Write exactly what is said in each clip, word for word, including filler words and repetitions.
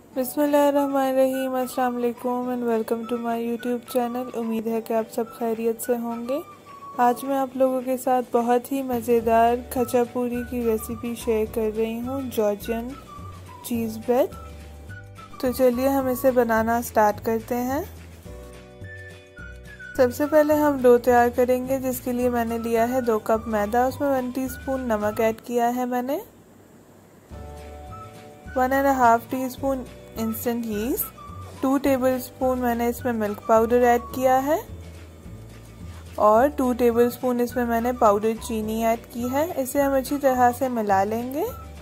बिस्मिल्लाहिर्रहमानिर्रहीम। अस्सलाम वालेकुम and welcome to my YouTube channel. उम्मीद है कि आप सब खैरियत से होंगे। आज मैं आप लोगों के साथ बहुत ही मज़ेदार खचापूरी की रेसिपी शेयर कर रही हूँ, जॉर्जियन चीज़ ब्रेड। तो चलिए हम इसे बनाना स्टार्ट करते हैं। सबसे पहले हम डो तैयार करेंगे, जिसके लिए मैंने लिया है दो कप मैदा। उसमें वन टीस्पून नमक ऐड किया है मैंने, one and half teaspoon instant yeast, two tablespoon मैंने इसमें मिल्क पाउडर ऐड किया है और टू टेबल स्पून इसमें मैंने पाउडर चीनी ऐड की है। इसे हम अच्छी तरह से मिला लेंगे।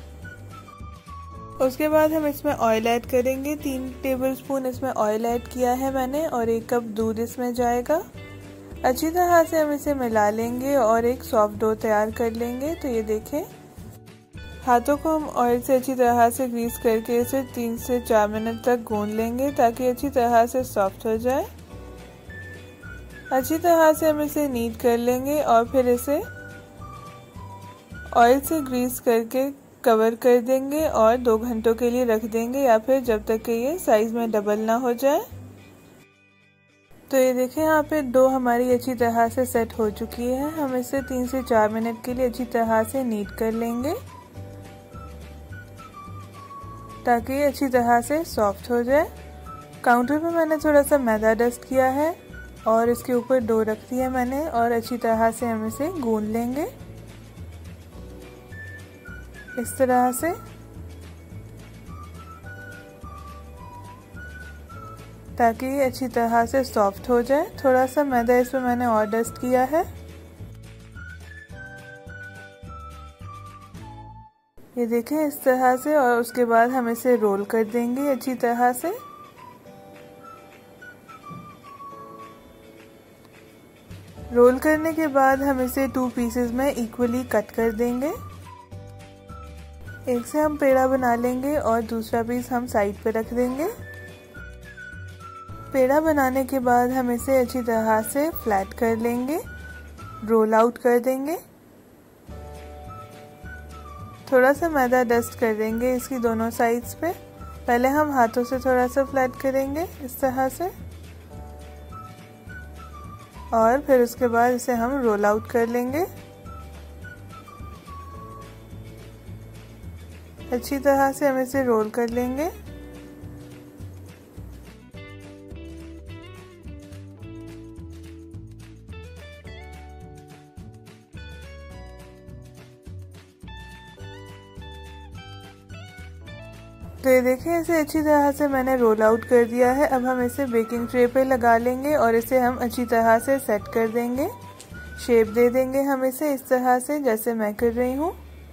उसके बाद हम इसमें ऑयल ऐड करेंगे। तीन टेबल स्पून इसमें ऑयल ऐड किया है मैंने और एक कप दूध इसमें जाएगा। अच्छी तरह से हम इसे मिला लेंगे और एक सॉफ्ट डो तैयार कर लेंगे। तो ये देखें, हाथों को हम ऑयल से अच्छी तरह से ग्रीस करके इसे तीन से चार मिनट तक गूंद लेंगे ताकि अच्छी तरह से सॉफ्ट हो जाए। अच्छी तरह से हम इसे नीट कर लेंगे और फिर इसे ऑयल से ग्रीस करके कवर कर देंगे और दो घंटों के लिए रख देंगे, या फिर जब तक कि ये साइज में डबल ना हो जाए। तो ये देखें, यहाँ पे डो हमारी अच्छी तरह से सेट हो चुकी है। हम इसे तीन से चार मिनट के लिए अच्छी तरह से नीट कर लेंगे ताकि ये अच्छी तरह से सॉफ्ट हो जाए। काउंटर पे मैंने थोड़ा सा मैदा डस्ट किया है और इसके ऊपर डो रख दिया मैंने और अच्छी तरह से हम इसे गूंद लेंगे इस तरह से। ताकि ये अच्छी तरह से सॉफ्ट हो जाए। थोड़ा सा मैदा इसमें मैंने और डस्ट किया है। ये देखें इस तरह से, और उसके बाद हम इसे रोल कर देंगे अच्छी तरह से। रोल करने के बाद हम इसे टू पीसेस में इक्वली कट कर देंगे। एक से हम पेड़ा बना लेंगे और दूसरा पीस हम साइड पे रख देंगे। पेड़ा बनाने के बाद हम इसे अच्छी तरह से फ्लैट कर लेंगे, रोल आउट कर देंगे। थोड़ा सा मैदा डस्ट कर देंगे इसकी दोनों साइड्स पे। पहले हम हाथों से थोड़ा सा फ्लैट करेंगे इस तरह से और फिर उसके बाद इसे हम रोल आउट कर लेंगे अच्छी तरह से। हम इसे रोल कर लेंगे। तो ये देखें, इसे अच्छी तरह से मैंने रोल आउट कर दिया है। अब हम इसे बेकिंग ट्रे पे लगा लेंगे और इसे हम अच्छी तरह से सेट कर देंगे। शेप दे देंगे हम इसे इस तरह से, जैसे मैं कर रही हूँ।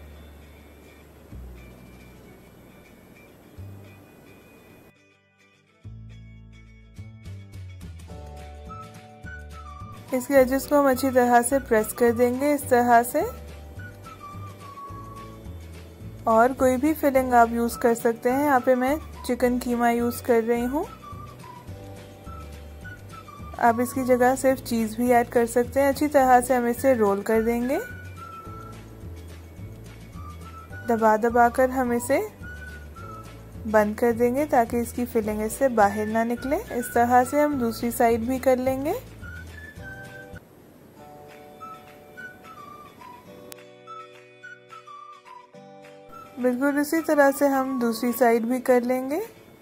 इसके एजेस को हम अच्छी तरह से प्रेस कर देंगे इस तरह से। और कोई भी फिलिंग आप यूज़ कर सकते हैं। यहाँ पे मैं चिकन कीमा यूज़ कर रही हूँ। आप इसकी जगह सिर्फ चीज़ भी ऐड कर सकते हैं। अच्छी तरह से हम इसे रोल कर देंगे, दबा दबा कर हम इसे बंद कर देंगे ताकि इसकी फिलिंग इससे बाहर ना निकले। इस तरह से हम दूसरी साइड भी कर लेंगे। बिल्कुल इसी तरह से हम दूसरी साइड भी कर लेंगे।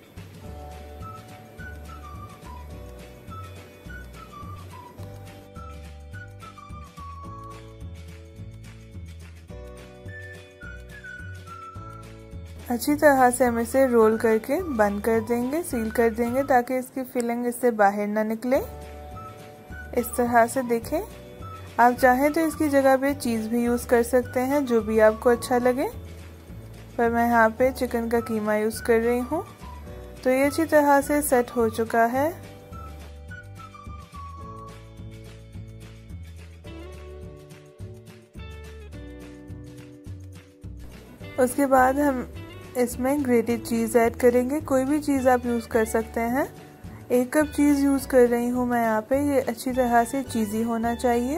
अच्छी तरह से हम इसे रोल करके बंद कर देंगे, सील कर देंगे ताकि इसकी फिलिंग इससे बाहर ना निकले। इस तरह से देखें। आप चाहें तो इसकी जगह पे चीज़ भी यूज़ कर सकते हैं, जो भी आपको अच्छा लगे, पर मैं यहाँ पे चिकन का कीमा यूज़ कर रही हूँ। तो ये अच्छी तरह से सेट हो चुका है। उसके बाद हम इसमें ग्रेटेड चीज़ ऐड करेंगे। कोई भी चीज़ आप यूज़ कर सकते हैं। एक कप चीज़ यूज़ कर रही हूँ मैं यहाँ पे। ये अच्छी तरह से चीज़ी होना चाहिए।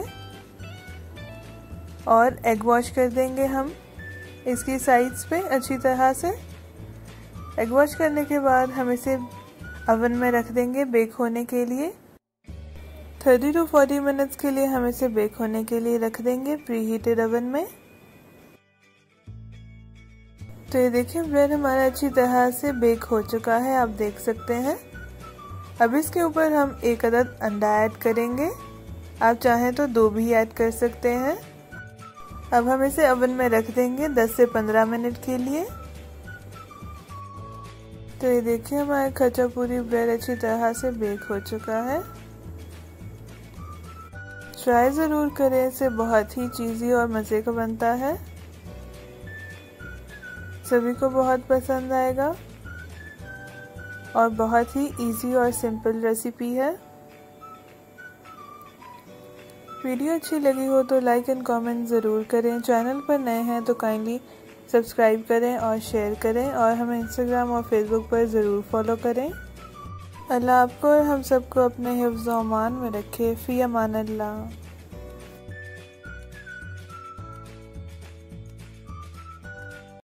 और एग वॉश कर देंगे हम इसकी साइड्स पे अच्छी तरह से। एग वॉश करने के बाद हम इसे ओवन में रख देंगे बेक होने के लिए। थर्टी टू फोर्टी मिनट्स के लिए हम इसे बेक होने के लिए रख देंगे प्री हीटेड ओवन में। तो ये देखिए ब्रेड हमारा अच्छी तरह से बेक हो चुका है, आप देख सकते हैं। अब इसके ऊपर हम एक अदद अंडा ऐड करेंगे, आप चाहें तो दो भी ऐड कर सकते हैं। अब हम इसे ओवन में रख देंगे दस से पंद्रह मिनट के लिए। तो ये देखिए हमारा खचापूरी ब्रेड अच्छी तरह से बेक हो चुका है। ट्राई ज़रूर करें, इसे बहुत ही चीज़ी और मज़े का बनता है, सभी को बहुत पसंद आएगा और बहुत ही इजी और सिंपल रेसिपी है। वीडियो अच्छी लगी हो तो लाइक एंड कमेंट ज़रूर करें। चैनल पर नए हैं तो काइंडली सब्सक्राइब करें और शेयर करें और हमें इंस्टाग्राम और फेसबुक पर ज़रूर फॉलो करें। अल्लाह आपको और हम सबको अपने हिफ्ज़-ओ-अमान में रखे। फ़ी अमान अल्लाह।